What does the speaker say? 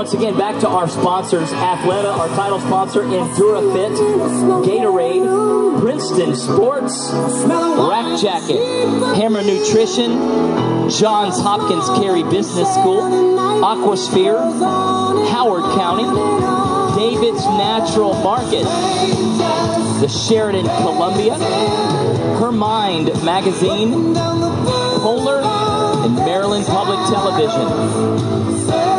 once again, back to our sponsors. Athleta, our title sponsor, EnduraFit, Gatorade, Princeton Sports, Rack Jacket, Hammer Nutrition, Johns Hopkins Carey Business School, Aquasphere, Howard County, David's Natural Market, the Sheridan Columbia, Her Mind Magazine, Polar, and Maryland Public Television.